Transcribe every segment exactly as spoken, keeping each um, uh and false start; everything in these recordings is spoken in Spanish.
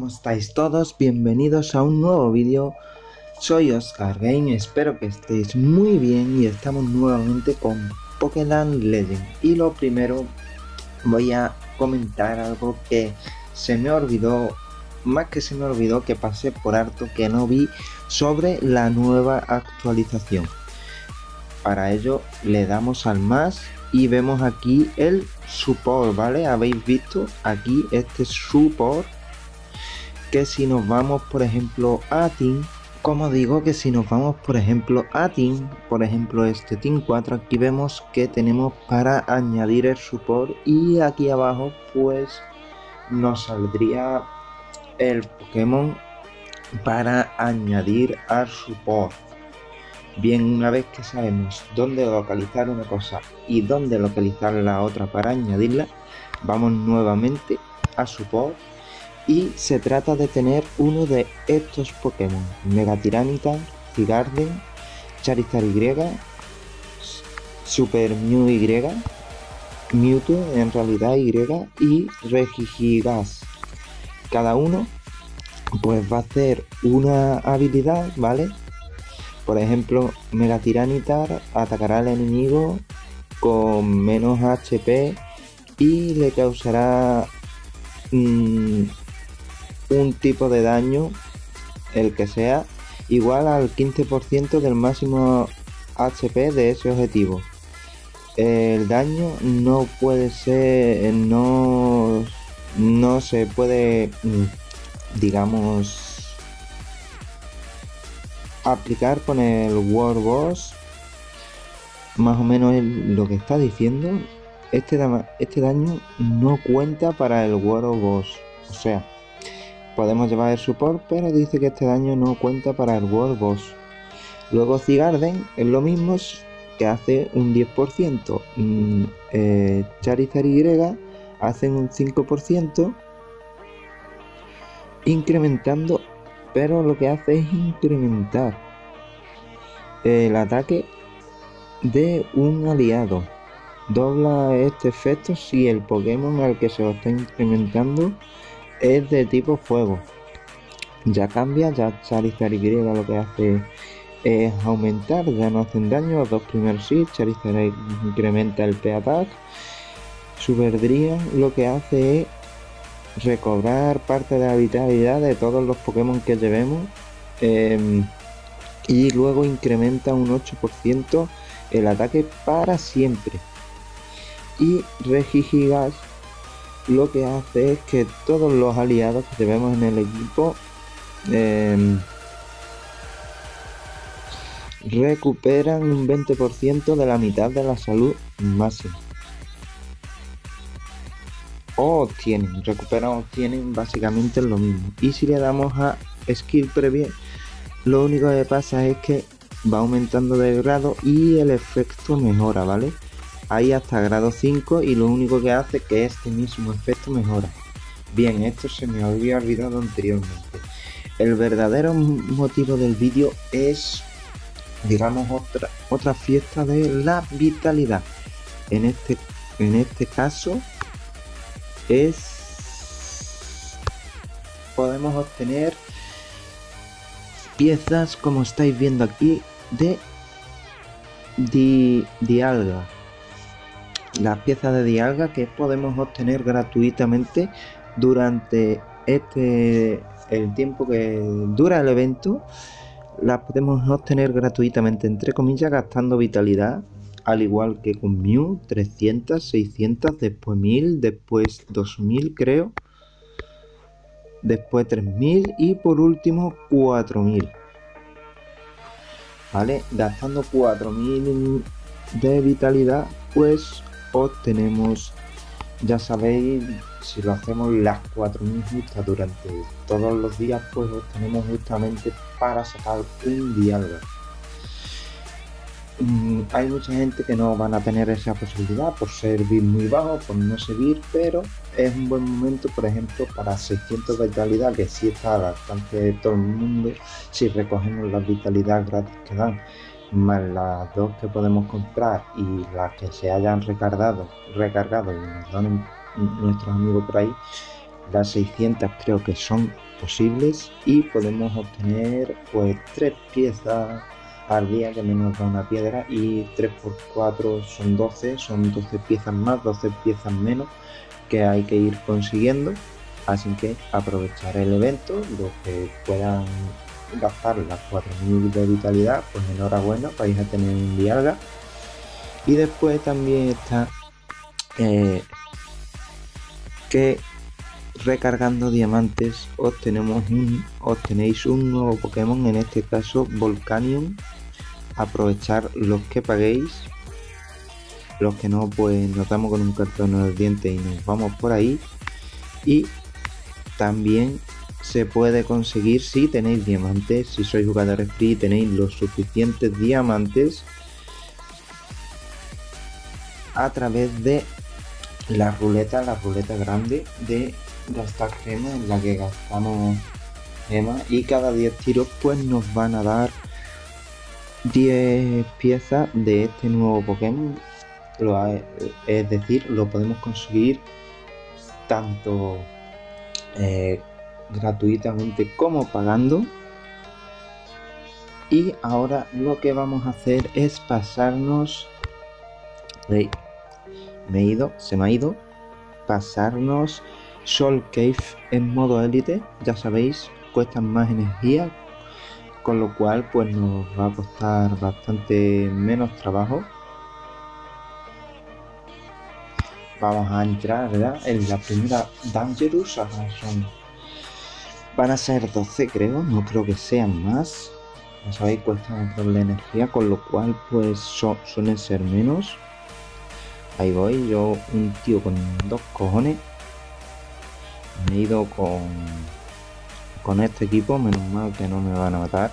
¿Cómo estáis todos? Bienvenidos a un nuevo vídeo. Soy Oscar Game, espero que estéis muy bien y estamos nuevamente con Pokéland Legend. Y lo primero, voy a comentar algo que se me olvidó, más que se me olvidó, que pasé por alto, que no vi, sobre la nueva actualización. Para ello le damos al más y vemos aquí el support, ¿vale? Habéis visto aquí este support, que si nos vamos por ejemplo a Team, como digo, que si nos vamos por ejemplo a Team, por ejemplo este Team cuatro, aquí vemos que tenemos para añadir el support y aquí abajo pues nos saldría el Pokémon para añadir al support. Bien, una vez que sabemos dónde localizar una cosa y dónde localizar la otra para añadirla, vamos nuevamente a support y se trata de tener uno de estos Pokémon: Mega Tyranitar, Zygarde, Charizard Y, Super Mew Y, Mewtwo en realidad Y y Regigigas. Cada uno pues va a hacer una habilidad, ¿vale? Por ejemplo, Mega Tyranitar atacará al enemigo con menos H P y le causará mmm, un tipo de daño, el que sea, igual al quince por ciento del máximo H P de ese objetivo. El daño no puede ser, no, no se puede, digamos, aplicar con el World Boss. Más o menos es lo que está diciendo. Este, da este daño no cuenta para el World Boss, o sea, podemos llevar el support, pero dice que este daño no cuenta para el World Boss. Luego Zygarde es lo mismo, que hace un diez por ciento. Mm, eh, Charizard Y hacen un cinco por ciento, incrementando, pero lo que hace es incrementar el ataque de un aliado. Dobla este efecto si el Pokémon al que se lo está incrementando es de tipo fuego. Ya cambia, ya Charizard Y lo que hace es aumentar, ya no hacen daño, los dos primeros sí. Charizard incrementa el P-Attack. Super Drian lo que hace es recobrar parte de la vitalidad de todos los Pokémon que llevemos, eh, y luego incrementa un ocho por ciento el ataque para siempre. Y Regigigas lo que hace es que todos los aliados que llevemos en el equipo eh, recuperan un veinte por ciento de la mitad de la salud máxima. O obtienen, recuperan o obtienen básicamente lo mismo. Y si le damos a Skill Preview, lo único que pasa es que va aumentando de grado y el efecto mejora, ¿vale? Hay hasta grado cinco y lo único que hace que este mismo efecto mejora. Bien, esto se me había olvidado anteriormente. El verdadero motivo del vídeo es, digamos, otra, otra fiesta de la vitalidad. En este, en este caso es, podemos obtener piezas, como estáis viendo aquí, de di, Dialga. Las piezas de Dialga que podemos obtener gratuitamente durante este el tiempo que dura el evento. Las podemos obtener gratuitamente, entre comillas, gastando vitalidad, al igual que con Mew. Trescientas, seiscientas, después mil, después dos mil creo, después tres mil y por último cuatro mil. Vale, gastando cuatro mil de vitalidad pues obtenemos, ya sabéis, si lo hacemos las cuatro mil justas durante todos los días, pues obtenemos justamente para sacar un Dialga. Mm, hay mucha gente que no van a tener esa posibilidad por ser build muy bajo, por no servir, pero es un buen momento, por ejemplo, para seiscientos de vitalidad, que sí está al alcance de todo el mundo si recogemos las vitalidad gratis que dan, más las dos que podemos comprar y las que se hayan recargado, recargado y nos dan nuestros amigos por ahí, las seiscientas creo que son posibles y podemos obtener pues tres piezas al día, que menos da una piedra, y tres por cuatro son doce, son doce piezas más, doce piezas menos que hay que ir consiguiendo. Así que aprovechar el evento, los que puedan gastar las cuatro mil de vitalidad, pues enhorabuena, vais a tener un Dialga. Y después también está eh, que recargando diamantes obtenemos un, obtenéis un nuevo Pokémon, en este caso Volcanion. Aprovechar los que paguéis, los que no, pues nos damos con un cartón en el diente y nos vamos por ahí. Y también se puede conseguir si tenéis diamantes, si sois jugadores free, tenéis los suficientes diamantes a través de la ruleta, la ruleta grande de gastar gemas, en la que gastamos gemas, y cada diez tiros pues nos van a dar diez piezas de este nuevo Pokémon. Lo ha, es decir, lo podemos conseguir tanto eh, gratuitamente como pagando. Y ahora lo que vamos a hacer es pasarnos, hey, me he ido, se me ha ido, pasarnos Soul Cave en modo élite. Ya sabéis, cuestan más energía, con lo cual pues nos va a costar bastante menos trabajo. Vamos a entrar, ¿verdad?, en la primera Dangerous. Ahora son, van a ser doce creo, no creo que sean más. Ya sabéis, cuestan doble energía, con lo cual pues so, suelen ser menos. Ahí voy, yo un tío con dos cojones. Me he ido con con este equipo, menos mal que no me van a matar.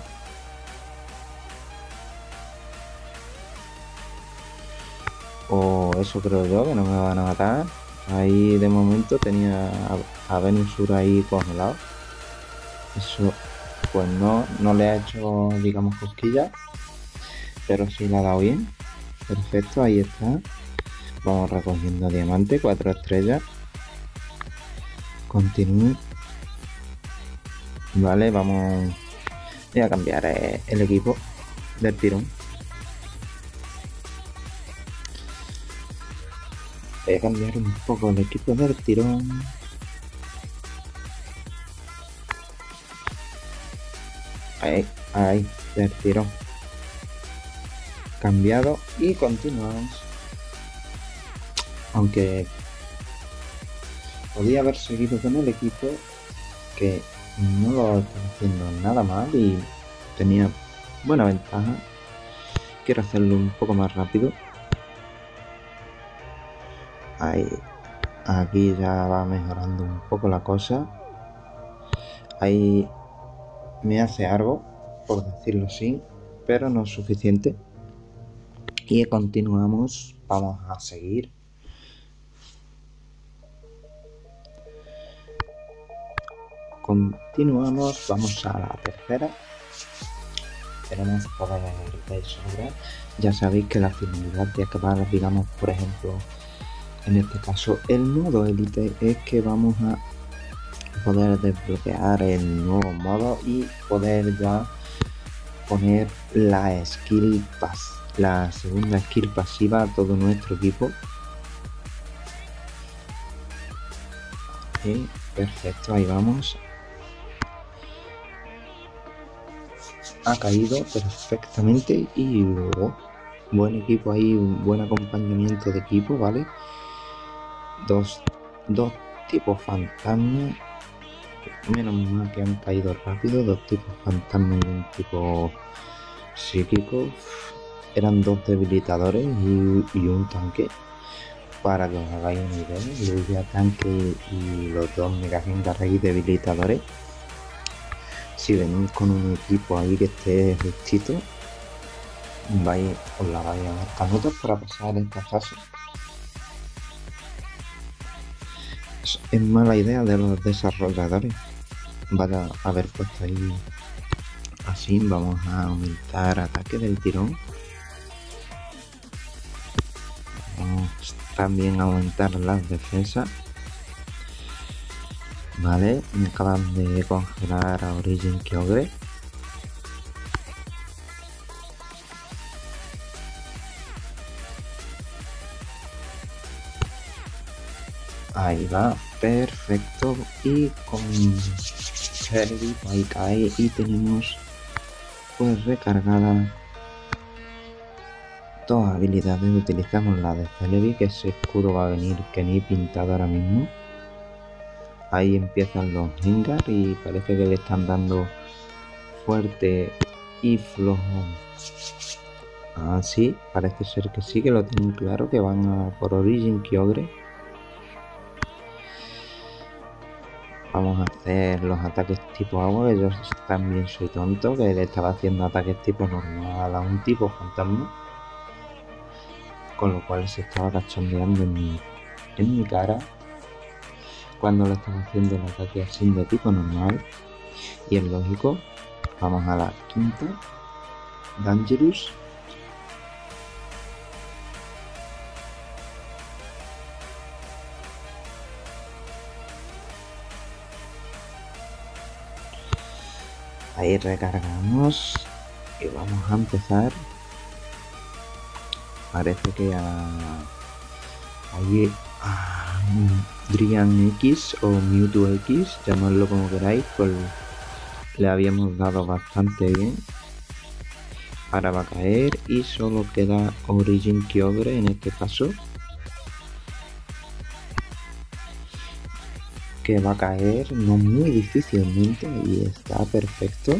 O eso creo yo, que no me van a matar. Ahí de momento tenía a, a Venusaur ahí congelado. Eso pues no, no le ha hecho, digamos, cosquillas, pero sí le ha dado bien. Perfecto, ahí está. Vamos recogiendo diamante, cuatro estrellas. Continúe. Vale, vamos. Voy a cambiar eh, el equipo del tirón. Voy a cambiar un poco el equipo del tirón. Ahí, ahí, del tirón. Cambiado y continuamos. Aunque podía haber seguido con el equipo, que no lo estaba haciendo nada mal y tenía buena ventaja. Quiero hacerlo un poco más rápido. Ahí, aquí ya va mejorando un poco la cosa. Ahí me hace algo, por decirlo así, pero no es suficiente. Y continuamos, vamos a seguir. Continuamos, vamos a la tercera. Tenemos poder de sobra. Ya sabéis que la finalidad de acabar, digamos, por ejemplo, en este caso el modo élite, es que vamos a poder desbloquear el nuevo modo y poder ya poner la skill pass, la segunda skill pasiva a todo nuestro equipo. Y perfecto, ahí vamos. Ha caído perfectamente y luego buen equipo ahí, un buen acompañamiento de equipo, ¿vale? Dos, dos tipos fantasma, menos mal que han caído rápido, dos tipos fantasma y un tipo psíquico. Eran dos debilitadores y, y un tanque, para que os hagáis una idea. Lugia, tanque y los dos mega gengarei debilitadores. Si venís con un equipo ahí que esté justito, vais, os la vais a dar canutas para pasar esta fase. Es, es mala idea de los desarrolladores. Van a haber puesto ahí así. Vamos a aumentar ataque del tirón. Vamos también a aumentar las defensas. Vale, me acaban de congelar a Origin Kyogre. Ahí va, perfecto. Y con Celebi ahí cae y tenemos pues recargada todas habilidades. Utilizamos la de Celebi, que ese escudo va a venir que ni pintado ahora mismo. Ahí empiezan los Gengar y parece que le están dando fuerte y flojo. Ah, sí, parece ser que sí, que lo tienen claro, que van a por Origin Kyogre. Vamos a hacer los ataques tipo agua, que yo también soy tonto, que le estaba haciendo ataques tipo normal a un tipo fantasma. Con lo cual se estaba cachondeando en mi, en mi cara cuando le estaba haciendo el ataque así de tipo normal. Y es lógico. Vamos a la quinta. Dangerous. Ahí recargamos y vamos a empezar. Parece que a ahí a Drian X o Mewtwo X, llamadlo como queráis, pues le habíamos dado bastante bien. Ahora va a caer y solo queda Origin Kyogre en este caso, que va a caer no muy difícilmente y está perfecto.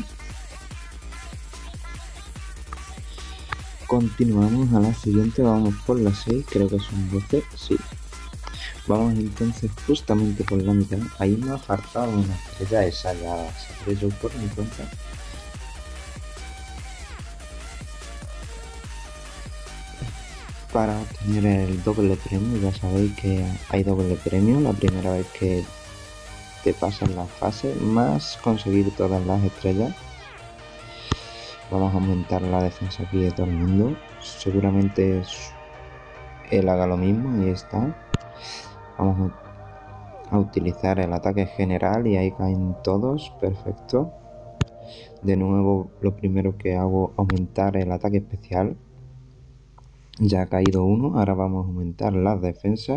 Continuamos a la siguiente, vamos por la seis, creo que son doce, sí. Vamos entonces justamente por la mitad. Ahí me ha faltado una estrella, esa ya sabré yo por mi cuenta. Para obtener el doble premio, ya sabéis que hay doble premio la primera vez que te pasas la fase, más conseguir todas las estrellas. Vamos a aumentar la defensa aquí de todo el mundo. Seguramente él haga lo mismo, ahí está. Vamos a utilizar el ataque general y ahí caen todos, perfecto. De nuevo, lo primero que hago es aumentar el ataque especial. Ya ha caído uno, ahora vamos a aumentar las defensas.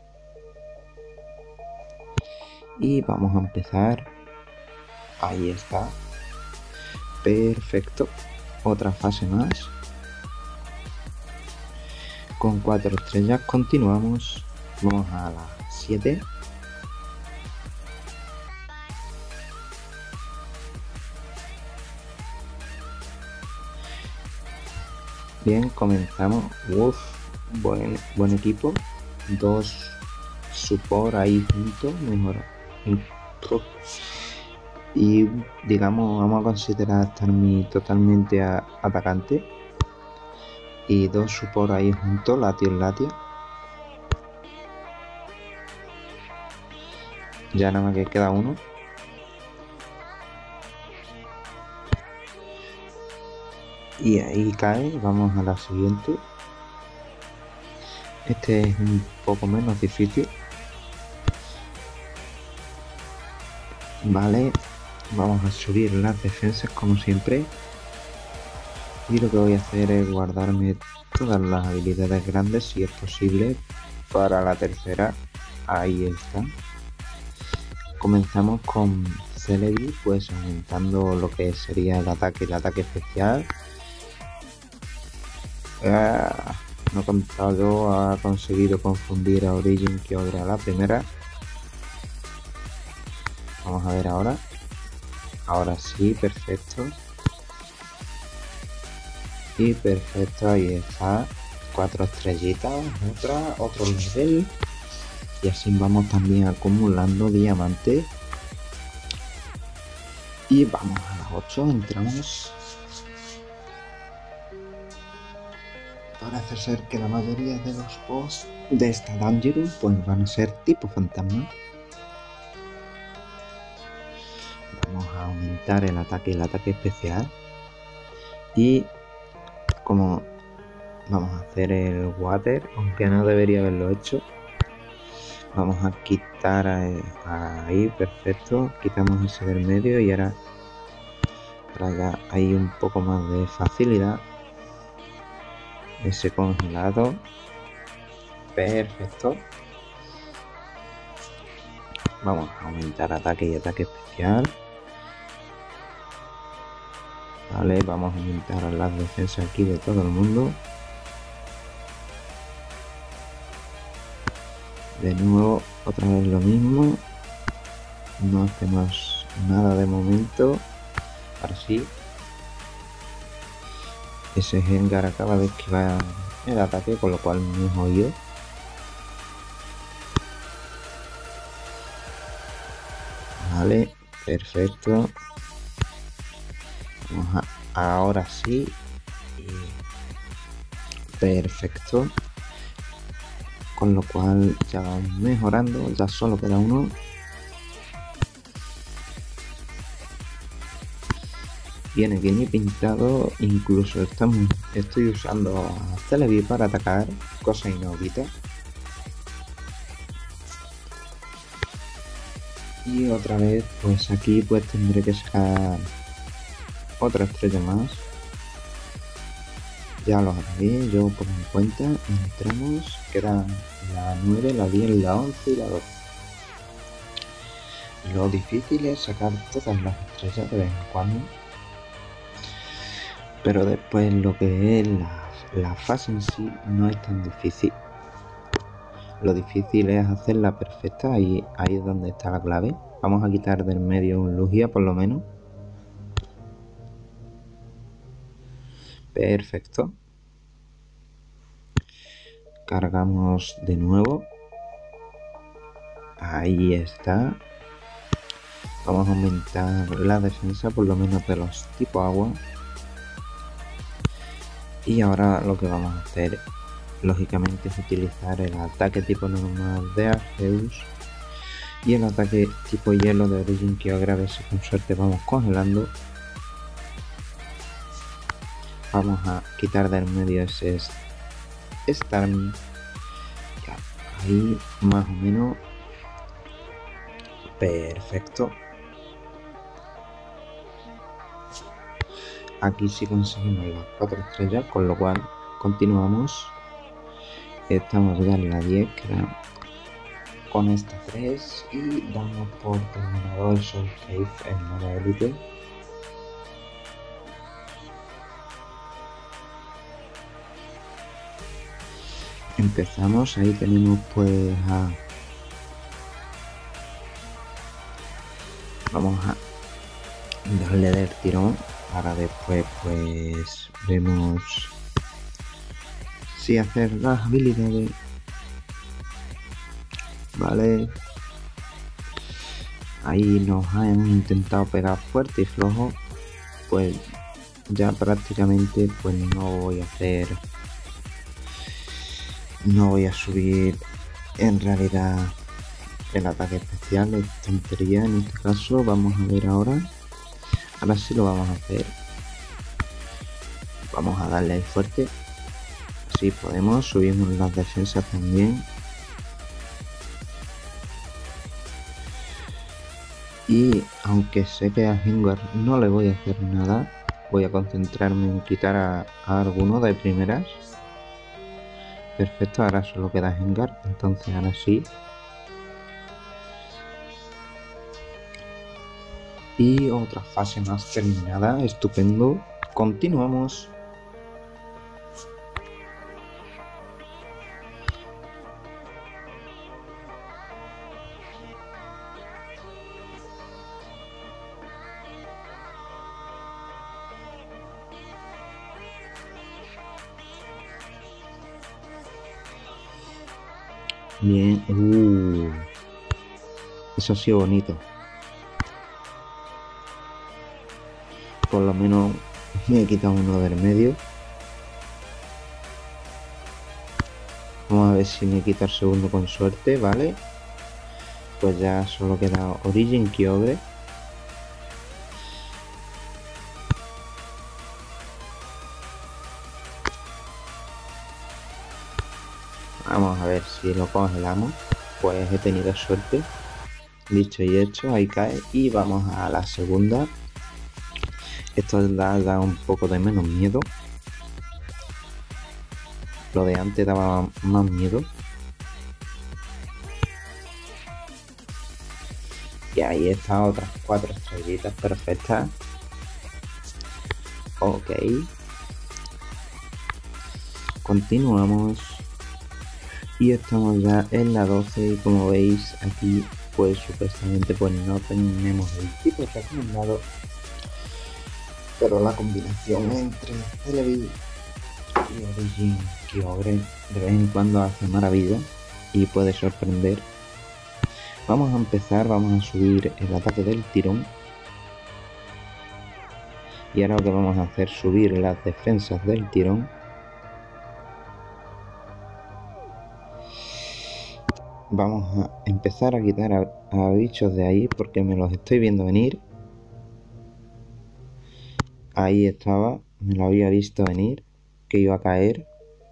Y vamos a empezar. Ahí está. Perfecto. Otra fase más. Con cuatro estrellas continuamos. Vamos a las siete. Bien, comenzamos. Uf, buen, buen equipo. Dos support ahí juntos. Mejor. Y digamos, vamos a considerar estar mi totalmente a, atacante. Y dos support ahí juntos, Latios Latia. Ya nada más que queda uno. Y ahí cae, vamos a la siguiente. Este es un poco menos difícil. Vale, vamos a subir las defensas como siempre. Y lo que voy a hacer es guardarme todas las habilidades grandes si es posible para la tercera. Ahí está. Comenzamos con Celebi, pues aumentando lo que sería el ataque, el ataque especial. Ah, no he contado yo, ha conseguido confundir a Origin Kyogre a la primera. Vamos a ver ahora. Ahora sí, perfecto. Y perfecto, ahí está. Cuatro estrellitas, otra, otro nivel. Y así vamos también acumulando diamantes. Y vamos a las ocho, entramos. Parece ser que la mayoría de los boss de esta Dangerous pues van a ser tipo fantasma. Vamos a aumentar el ataque, el ataque especial. Y como vamos a hacer el water, aunque no debería haberlo hecho. Vamos a quitar eh, ahí, perfecto. Quitamos ese del medio y ahora, ahora ya hay un poco más de facilidad. Ese congelado. Perfecto. Vamos a aumentar ataque y ataque especial. Vale, vamos a aumentar las defensas aquí de todo el mundo. De nuevo, otra vez lo mismo. No hacemos nada de momento. Ahora sí. Ese Gengar acaba de esquivar el ataque, con lo cual me he jodido. Vale, perfecto. Vamos a, ahora sí. Perfecto. Con lo cual ya vamos mejorando. Ya solo queda uno. Viene bien y pintado. Incluso estamos, estoy usando a Celebi para atacar, cosa inaudita. Y otra vez, pues aquí pues tendré que sacar otra estrella más. Ya lo haré yo por mi cuenta. Entramos, quedan la nueve, la diez, la once y la doce. Lo difícil es sacar todas las estrellas de vez en cuando. Pero después lo que es la, la fase en sí no es tan difícil. Lo difícil es hacerla perfecta, ahí, ahí es donde está la clave. Vamos a quitar del medio un Lugia por lo menos. Perfecto. Cargamos de nuevo. Ahí está. Vamos a aumentar la defensa por lo menos de los tipo agua. Y ahora lo que vamos a hacer, lógicamente, es utilizar el ataque tipo normal de Arceus y el ataque tipo hielo de Origin Kyogre, a ver si con suerte vamos congelando. Vamos a quitar del medio ese Starmie. Ya, ahí más o menos. Perfecto. Aquí sí conseguimos las cuatro estrellas, con lo cual continuamos. Estamos ya en la diez, que era con esta tres, y damos por terminado el Soul Cave en modo élite. Empezamos, ahí tenemos pues a... Vamos a darle del tirón. Ahora después pues vemos si hacer las habilidades. Vale. Ahí nos han intentado pegar fuerte y flojo. Pues ya prácticamente pues no voy a hacer... No voy a subir en realidad el ataque especial, es tontería en este caso. Vamos a ver ahora. Ahora sí lo vamos a hacer. Vamos a darle ahí fuerte. Así podemos. Subimos las defensas también. Y aunque sé que a Gengar no le voy a hacer nada, voy a concentrarme en quitar a, a alguno de primeras. Perfecto, ahora solo queda Gengar. Entonces ahora sí. Y otra fase más terminada, estupendo. Continuamos. Bien, uh, eso ha sido bonito. Por lo menos me he quitado uno del medio. Vamos a ver si me quita el segundo con suerte, ¿vale? Pues ya solo queda Origin Kyogre. Vamos a ver si lo congelamos. pues he tenido suerte. Dicho y hecho, ahí cae y vamos a la segunda. Esto da, da un poco de menos miedo. Lo de antes daba más miedo. Y ahí están otras cuatro estrellitas perfectas. Ok. Continuamos. Y estamos ya en la doce y como veis aquí pues supuestamente pues no tenemos el tipo recomendado. Pero la combinación entre Celebi y Origin Kyogre de vez en cuando hace maravillas y puede sorprender. Vamos a empezar, vamos a subir el ataque del tirón. Y ahora lo que vamos a hacer es subir las defensas del tirón. Vamos a empezar a quitar a, a bichos de ahí porque me los estoy viendo venir. Ahí estaba, me lo había visto venir, que iba a caer.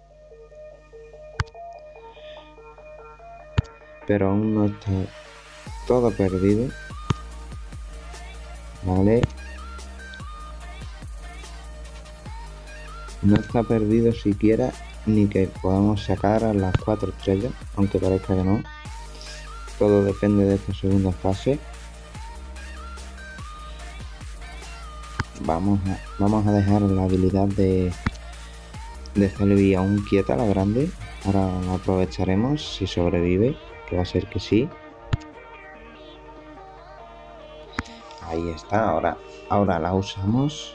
Pero aún no está todo perdido. Vale. No está perdido siquiera ni que podamos sacar a las cuatro estrellas, aunque parezca que no. Todo depende de esta segunda fase. Vamos a, vamos a dejar la habilidad de, de Celebi aún quieta, la grande. Ahora la aprovecharemos si sobrevive, que va a ser que sí. Ahí está, ahora, ahora la usamos.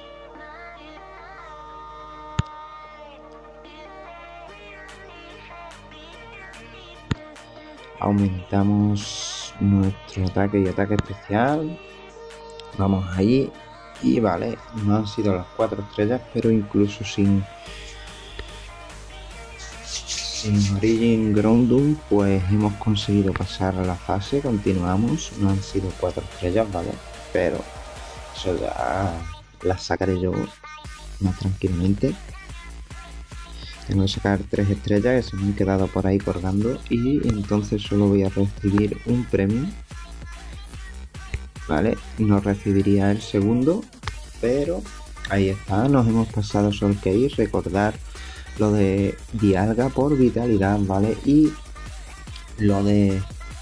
Aumentamos nuestro ataque y ataque especial. Vamos allí. Y vale, no han sido las cuatro estrellas, pero incluso sin sin Origin Groudon pues hemos conseguido pasar a la fase. Continuamos, no han sido cuatro estrellas, vale, pero eso ya las sacaré yo más tranquilamente. Tengo que sacar tres estrellas que se me han quedado por ahí colgando y entonces solo voy a recibir un premio. Vale, no recibiría el segundo, pero ahí está, nos hemos pasado Solkei. Recordar lo de Dialga por vitalidad, vale, y lo de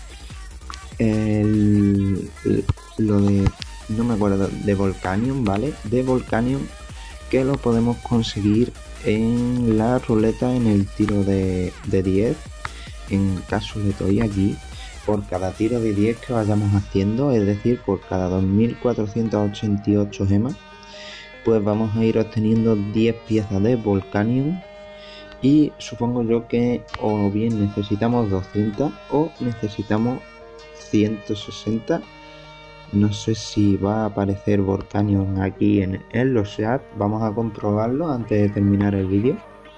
el, lo de no me acuerdo de Volcanion, vale, de Volcanion, que lo podemos conseguir en la ruleta en el tiro de, de diez. En caso de estoy aquí, por cada tiro de diez que vayamos haciendo, es decir, por cada dos mil cuatrocientas ochenta y ocho gemas, pues vamos a ir obteniendo diez piezas de Volcanion. Y supongo yo que o bien necesitamos doscientas o necesitamos ciento sesenta. No sé si va a aparecer Volcanion aquí en, en los chats. Vamos a comprobarlo antes de terminar el vídeo.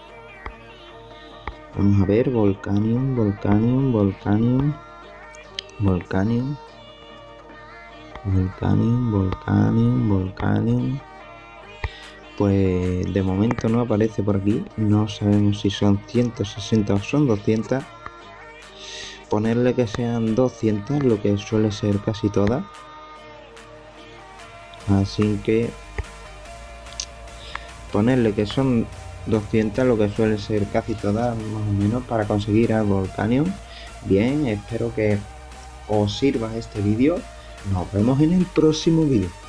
Vamos a ver, Volcanion, Volcanion, Volcanion, Volcanion, Volcanion, Volcanion, Volcanion. Pues de momento no aparece por aquí. No sabemos si son ciento sesenta o son doscientas. Ponerle que sean doscientas, lo que suele ser casi todas. Así que ponerle que son doscientas, lo que suele ser casi todas más o menos, para conseguir al Volcanion. Bien, espero que os sirva este vídeo. Nos vemos en el próximo vídeo.